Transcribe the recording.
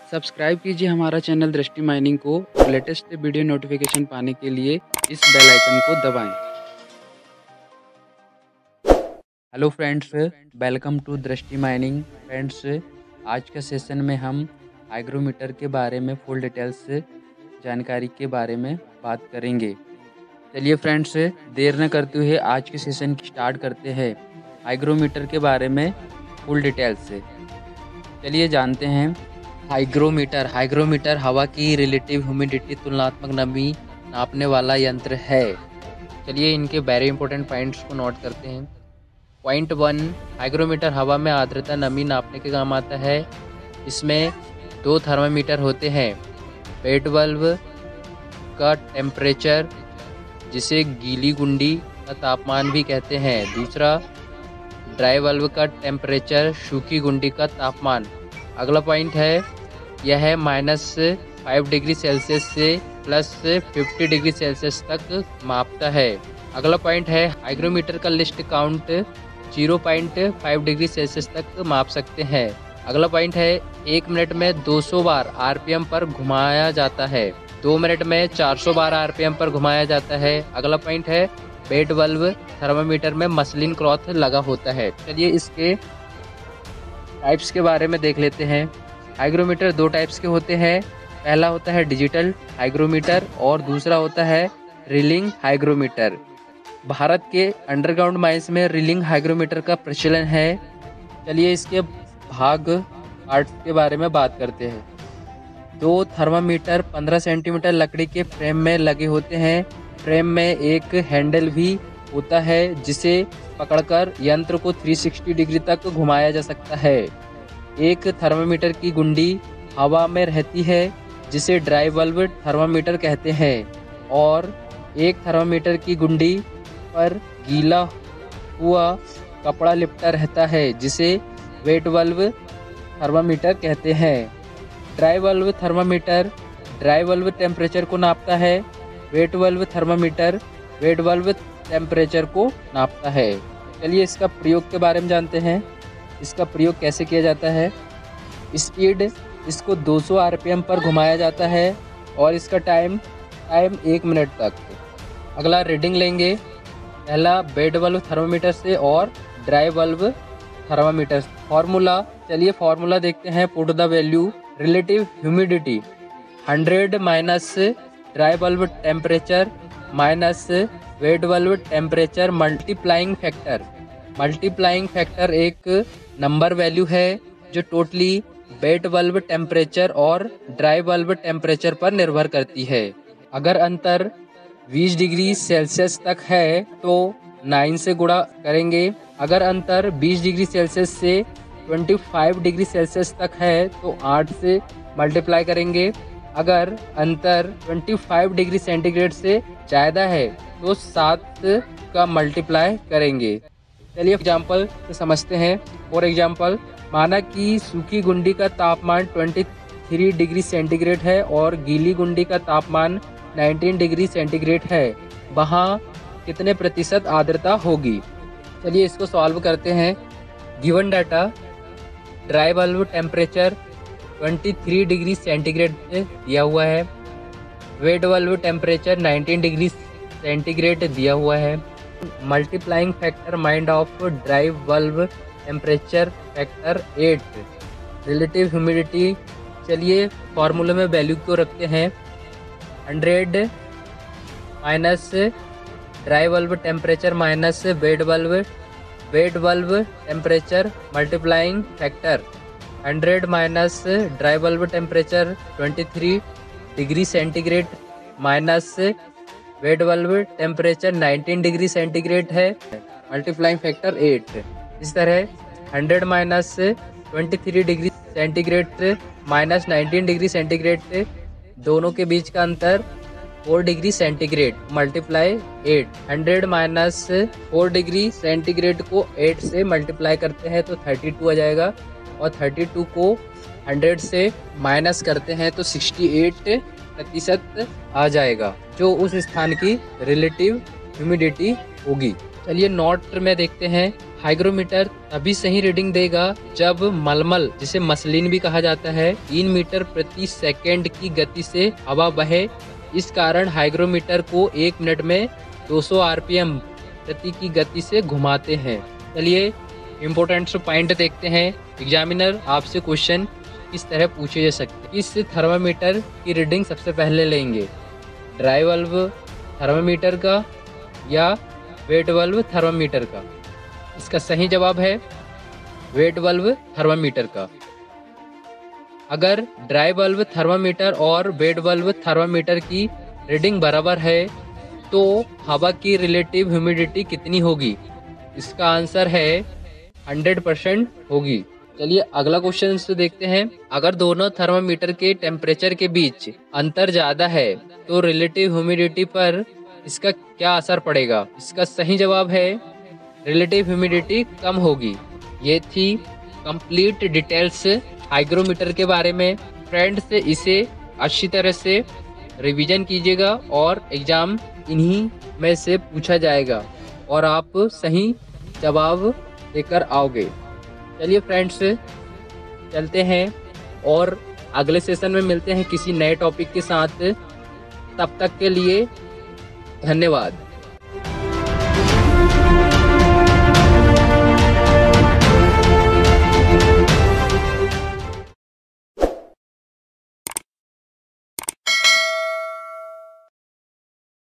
Subscribe कीजिए हमारा channel दृष्टि माइनिंग को और लेटेस्ट वीडियो नोटिफिकेशन पाने के लिए इस बेल आइकन को दबाएं। Hello friends, welcome to Drishti mining. Friends, आज के सेशन में हम हाइग्रोमीटर के बारे में फुल डिटेल्स जानकारी के बारे में बात करेंगे। चलिए फ्रेंड्स, देर न करते हुए आज के सेशन की स्टार्ट करते हैं हाइग्रोमीटर के बारे में फुल डिटेल्स से। चलिए जानते हैं। हाइग्रोमीटर हवा की रिलेटिव ह्यूमिडिटी तुलनात्मक नमी नापने वाला यंत्र है। चलिए इनके वेरी इंपॉर्टेंट पॉइंट्स को नोट करते हैं। पॉइंट 1, हाइग्रोमीटर हवा में आर्द्रता नमी नापने के काम आता है। इसमें 2 थर्मामीटर होते हैं। वेट वाल्व का टेम्परेचर, जिसे गीली गुंडी का तापमान भी कहते हैं। दूसरा, ड्राई वाल्व का टेम्परेचर, सूखी गुंडी का तापमान। अगला पॉइंट है, यह -5 डिग्री सेल्सियस से +50 डिग्री सेल्सियस तक मापता है। अगला पॉइंट है, हाइग्रोमीटर का लिस्ट काउंट 0.5 डिग्री सेल्सियस तक माप सकते हैं। अगला पॉइंट है, 1 मिनट में 200 बार आरपीएम पर घुमाया जाता है। 2 मिनट में 400 बार आरपीएम पर घुमाया जाता है। अगला पॉइंट है, वेट वाल्व थर्मामीटर में मसलिन क्लॉथ लगा होता है। चलिए इसके टाइप्स के बारे में देख लेते हैं। हाइग्रोमीटर 2 टाइप्स के होते हैं। पहला होता है डिजिटल हाइग्रोमीटर और दूसरा होता है रीलिंग हाइग्रोमीटर। भारत के अंडरग्राउंड माइंस में रीलिंग हाइग्रोमीटर का प्रचलन है। चलिए इसके भाग पार्ट्स के बारे में बात करते हैं। 2 थर्मामीटर 15 सेंटीमीटर लकड़ी के फ्रेम में लगे होते हैं। फ्रेम में एक हैंडल भी होता है जिसे पकड़कर यंत्र को 360 डिग्री तक घुमाया जा सकता है। एक थर्मामीटर की गुंडी हवा में रहती है जिसे ड्राई वाल्व थर्मामीटर कहते हैं और एक थर्मामीटर की गुंडी पर गीला हुआ कपड़ा लिपटा रहता है जिसे वेट वाल्व थर्मामीटर कहते हैं। ड्राई वाल्व थर्मामीटर ड्राई वाल्व टेम्परेचर को नापता है। वेट वाल्व थर्मामीटर वेट वाल्व टेम्परेचर को नापता है। चलिए इसका प्रयोग के बारे में जानते हैं। इसका प्रयोग कैसे किया जाता है। स्पीड, इसको 200 आरपीएम पर घुमाया जाता है और इसका टाइम 1 मिनट तक। अगला रीडिंग लेंगे, पहला वेट वाल्व थर्मामीटर से और ड्राई वाल्व थर्मामीटर। फार्मूला, चलिए फार्मूला देखते हैं। Put the value relative humidity 100 minus dry valve temperature minus weight valve temperature multiplying factor. Multiplying factor एक नंबर वैल्यू है जो टोटली वेट वाल्व टेम्परेचर और ड्राई वाल्व टेम्परेचर पर निर्भर करती है। अगर अंतर 20 डिग्री सेल्सियस तक है तो 9 से गुणा करेंगे। अगर अंतर 20 डिग्री सेल्सियस से 25 डिग्री सेल्सियस तक है तो 8 से मल्टीप्लाई करेंगे। अगर अंतर 25 डिग्री सेंटीग्रेड से ज़्यादा है तो 7 का मल्टीप्लाई करेंगे। चलिए एग्जाम्पल से समझते हैं। फॉर एग्जाम्पल, माना कि सूखी गुंडी का तापमान 23 डिग्री सेंटीग्रेड है और गीली गुंडी का तापमान 19 डिग्री सेंटीग्रेड है। वहाँ कितने प्रतिशत आर्द्रता होगी। चलिए इसको सॉल्व करते हैं। Given data, dry valve temperature 23 degree centigrade दिया हुआ है। Wet valve temperature 19 degree centigrade दिया हुआ है। Multiplying factor mind of dry valve temperature factor 8। Relative humidity, चलिए फार्मूले में वैल्यू को रखते हैं। 100 minus dry valve temperature minus weight valve temperature multiplying factor 100 minus dry valve temperature 23 degree centigrade minus weight valve temperature 19 degree centigrade है, multiplying factor 8। इस तरह 100 minus 23 degree centigrade minus 19 degree centigrade, दोनों के बीच का अंतर 4 degree centigrade multiply 8। 100 minus 4 degree centigrade को 8 से मल्टीप्लाई करते हैं तो 32 आ जाएगा और 32 को 100 से माइनस करते हैं तो 68% आ जाएगा, जो उस स्थान की रिलेटिव ह्यूमिडिटी होगी। चलिए नोट में देखते हैं। हाइग्रोमीटर तभी सही रीडिंग देगा जब मलमल, जिसे मसलिन भी कहा जाता है, 3 मीटर प्रति सेकंड की गति से हवा बहे। इस कारण हाइग्रोमीटर को 1 मिनट में 200 आरपीएम प्रति की गति से घुमाते हैं। चलिए इम्पोर्टेंट पॉइंट देखते हैं। एग्जामिनर आपसे क्वेश्चन किस तरह पूछे जा सकते हैं। इस थर्मामीटर की रीडिंग सबसे पहले लेंगे, ड्राई वाल्व थर्मामीटर का या वेट वाल्व थर्मामीटर का? इसका सही जवाब है वेट वाल्व थर्मामीटर का। अगर ड्राई वाल्व थर्मामीटर और वेट वाल्व थर्मामीटर की रीडिंग बराबर है तो हवा की रिलेटिव ह्यूमिडिटी कितनी होगी? इसका आंसर है 100% होगी। चलिए अगला क्वेश्चन से देखते हैं। अगर दोनों थर्मामीटर के टेम्परेचर के बीच अंतर ज़्यादा है तो रिलेटिव ह्यूमिडिटी पर इसका क्या असर पड़ेगा? इसका सही जवाब है रिलेटिव ह्यूमिडिटी कम होगी। ये थी कंप्लीट डिटेल्स हाइग्रोमीटर के बारे में। फ्रेंड्स, इसे अच्छी तरह से रिवीजन कीजिएगा और एग्ज़ाम इन्हीं में से पूछा जाएगा और आप सही जवाब देकर आओगे। चलिए फ्रेंड्स, चलते हैं और अगले सेशन में मिलते हैं किसी नए टॉपिक के साथ। तब तक के लिए धन्यवाद।